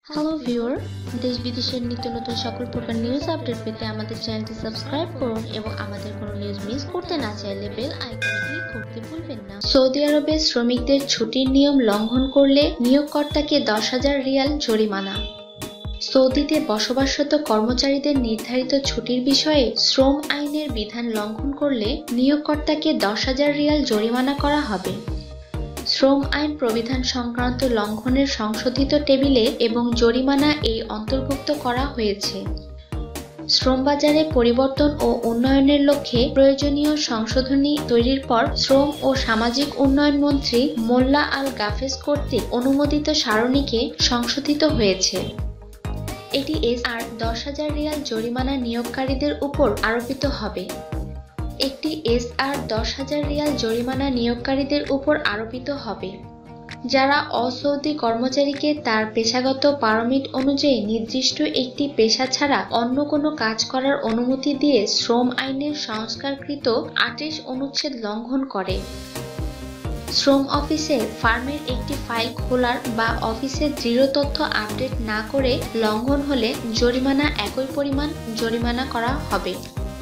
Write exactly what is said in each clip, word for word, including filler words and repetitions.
Hello viewer, দেশ বিদেশের নিত্য নতুন সকল প্রকার নিউজ আপডেট পেতে আমাদের চ্যানেলটি সাবস্ক্রাইব করুন এবং আমাদের কোনো নিউজ মিস করতে না চাইলে বেল আইকনে ক্লিক করতে ভুলবেন না। সৌদি আরবে শ্রমিকদের ছুটির নিয়ম লঙ্ঘন করলে নিয়োগকর্তাকে দশ হাজার রিয়াল জরিমানা। সৌদিতে বসবাসরত কর্মচারীদের নির্ধারিত ছুটির বিষয়ে শ্রম আইনের বিধান লঙ্ঘন করলে নিয়োগকর্তাকে দশ হাজার রিয়াল জরিমানা করা হবে। শ্রম আইন প্রবিধান সংক্রান্ত লঙ্ঘনের সংশোধিত টেবিলে এবং জরিমানা এই অন্তর্ভুক্ত করা হয়েছে। শ্রমবাজারে পরিবর্তন ও উন্নয়নের লক্ষ্যে প্রয়োজনীয় সংশোধনী তৈরির পর শ্রম ও সামাজিক উন্নয়ন মন্ত্রী মোল্লা আল গাফেজ কর্তৃক অনুমোদিত সারণীকে সংশোধিত হয়েছে। এটি এস আর দশ হাজার রিয়াল জরিমানা নিয়োগকারীদের উপর আরোপিত হবে। একটি এস আর দশ হাজার রিয়াল জরিমানা নিয়োগকারীদের উপর আরোপিত হবে যারা অসৌদি কর্মচারীকে তার পেশাগত পারমিট অনুযায়ী নির্দিষ্ট একটি পেশা ছাড়া অন্য কোনো কাজ করার অনুমতি দিয়ে শ্রম আইনের সংস্কারকৃত আটাশ অনুচ্ছেদ লঙ্ঘন করে। শ্রম অফিসে ফার্মের একটি ফাইল খোলার বা অফিসে দৃঢ় তথ্য আপডেট না করে লঙ্ঘন হলে জরিমানা একই পরিমাণ জরিমানা করা হবে।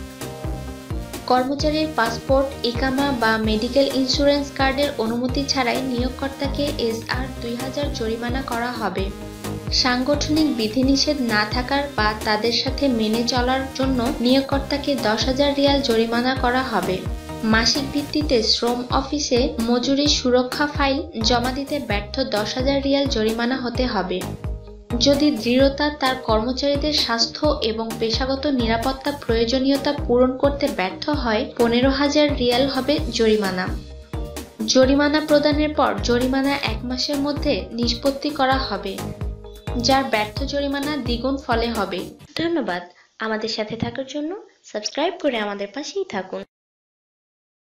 কর্মচারীর পাসপোর্ট, ইকামা বা মেডিকেল ইন্স্যুরেন্স কার্ডের অনুমতি ছাড়াই নিয়োগকর্তাকে এস আর দুই হাজার জরিমানা করা হবে। সাংগঠনিক বিধিনিষেধ না থাকার বা তাদের সাথে মেনে চলার জন্য নিয়োগকর্তাকে দশ হাজার রিয়াল জরিমানা করা হবে। মাসিক ভিত্তিতে শ্রম অফিসে মজুরি সুরক্ষা ফাইল জমা দিতে ব্যর্থ দশ হাজার রিয়াল জরিমানা হতে হবে। যদি দৃঢ়তা তার কর্মচারীদের স্বাস্থ্য এবং পেশাগত নিরাপত্তা প্রয়োজনীয়তা পূরণ করতে ব্যর্থ হয় পনেরো হাজার রিয়াল হবে জরিমানা। জরিমানা প্রদানের পর জরিমানা এক মাসের মধ্যে নিষ্পত্তি করা হবে, যার ব্যর্থ জরিমানা দ্বিগুণ ফলে হবে। ধন্যবাদ আমাদের সাথে থাকার জন্য। সাবস্ক্রাইব করে আমাদের পাশেই থাকুন।